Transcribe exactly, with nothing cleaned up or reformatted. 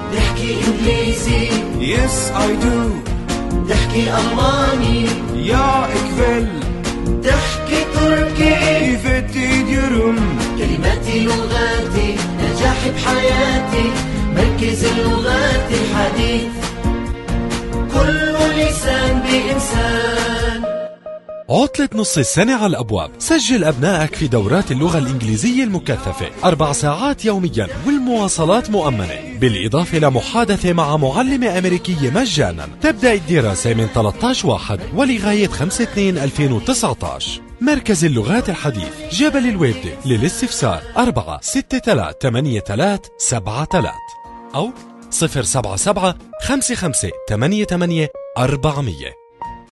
تحكي إنجليزي Yes I do. تحكي ألماني Ja ik wil. تحكي تركي Ik vet idiom. كلماتي لغاتي نجاحي بحياتي مركز اللغات الحديث كل لسان بإنسان. عطلة نص السنة على الأبواب. سجل أبنائك في دورات اللغة الإنجليزية المكثفة أربع ساعات يوميا والمواصلات مؤمنة، بالإضافة لمحادثة مع معلمة أمريكية مجانا. تبدأ الدراسة من ثلاثة عشر واحد ولغاية خمسة اثنين ألفين وتسعة عشر. مركز اللغات الحديث، جبل الويبدة. للاستفسار أربعة ستة ثلاثة ثمانية ثلاثة سبعة ثلاثة أو صفر سبعة سبعة خمسة خمسة ثمانية ثمانية أربعمية.